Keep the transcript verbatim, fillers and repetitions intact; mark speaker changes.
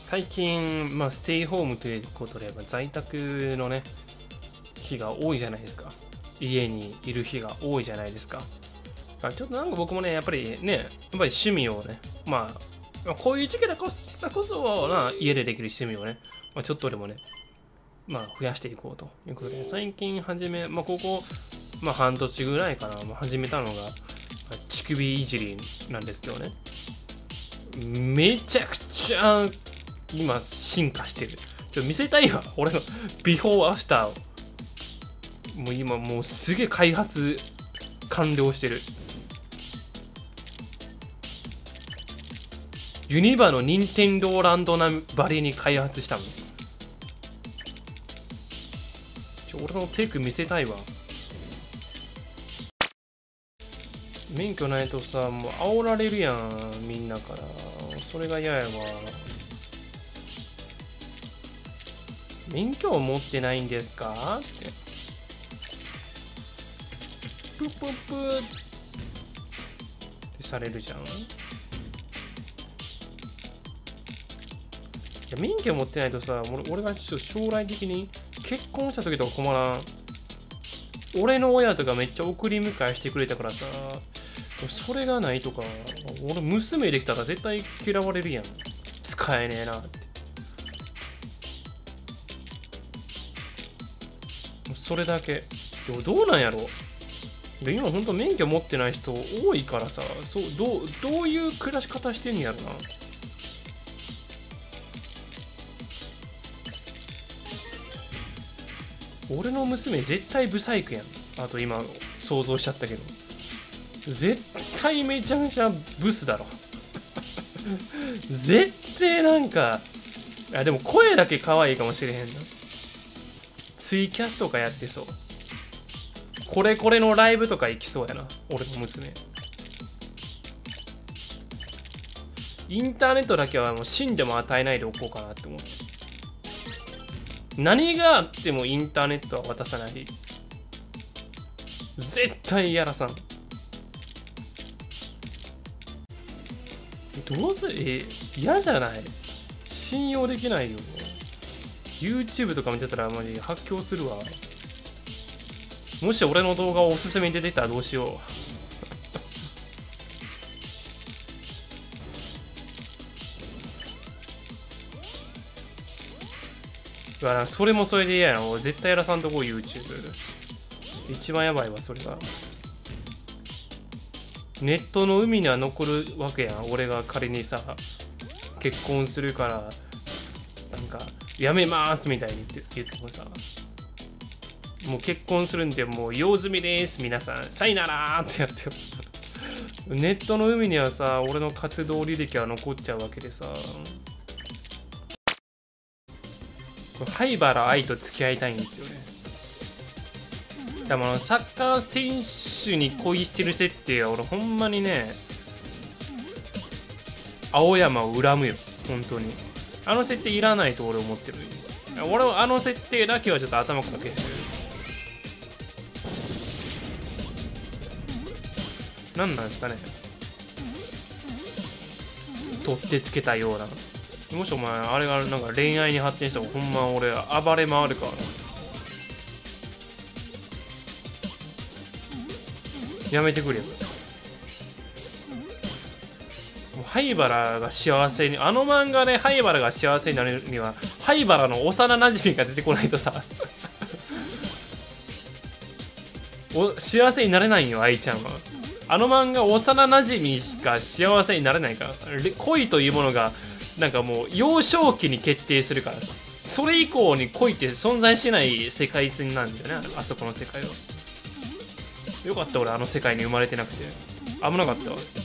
Speaker 1: 最近、まあ、ステイホームということで、まあ、在宅のね、日が多いじゃないですか。家にいる日が多いじゃないですか。ちょっとなんか僕もね、やっぱりね、やっぱり趣味をね、まあ、こういう時期だこそ、こそな家でできる趣味をね、まあ、ちょっとでもね、まあ、増やしていこうということで、最近始め、まあ、ここ、まあ、半年ぐらいかな、まあ、始めたのが、乳首いじりなんですけどね。めちゃくちゃ、今、進化してる。ちょっと見せたいわ、俺のビフォーアフターを。もう今、もうすげえ開発完了してる。ユニバの任天堂ランドなバリに開発したの。ちょ俺のテイク見せたいわ。免許ないとさ、もう煽られるやん、みんなから。それが嫌やわ。免許を持ってないんですかって。プップップーってされるじゃん。いや免許持ってないとさ、俺俺がちょっと将来的に結婚した時とか困らん。俺の親とかめっちゃ送り迎えしてくれたからさ、それがないとか、俺娘できたら絶対嫌われるやん。使えねえなって。それだけ。でもどうなんやろ。で今ほんと免許持ってない人多いからさ、そうどうどういう暮らし方してんやろな。俺の娘絶対ブサイクやん。あと今想像しちゃったけど。絶対めちゃめちゃブスだろ。絶対なんか、あ、でも声だけ可愛いかもしれへんな。ツイキャスとかやってそう。これこれのライブとか行きそうやな、俺の娘。インターネットだけはもう死んでも与えないでおこうかなって思って。何があってもインターネットは渡さない。絶対やらさん。どうせ、え、嫌じゃない？信用できないよ。YouTube とか見てたらマジ発狂するわ。もし俺の動画をおすすめに出てきたらどうしよう。だからそれもそれで嫌やな。俺絶対やらさんとこ YouTube。一番やばいわ、それが。ネットの海には残るわけやん。俺が仮にさ、結婚するから、なんか、やめますみたいに言ってもさ、もう結婚するんで、もう用済みです、皆さん、さよならってやってよ。ネットの海にはさ、俺の活動履歴は残っちゃうわけでさ、灰原愛と付き合いたいんですよね。でもサッカー選手に恋してる設定は俺ほんまにね、青山を恨むよ、本当に。あの設定いらないと俺思ってる。俺はあの設定だけはちょっと頭から消してる。何なんですかね。取ってつけたような。もしお前あれがなんか恋愛に発展したらほんま俺暴れ回るからな。やめてくれよ。灰原が幸せに、あの漫画で灰原が幸せになるには灰原の幼なじみが出てこないとさお幸せになれないんよ、愛ちゃんは。あの漫画幼なじみしか幸せになれないからさ。恋というものがなんかもう幼少期に決定するからさ、それ以降に恋って存在しない世界線なんだよね、あそこの世界は。よかった俺あの世界に生まれてなくて。危なかったわ。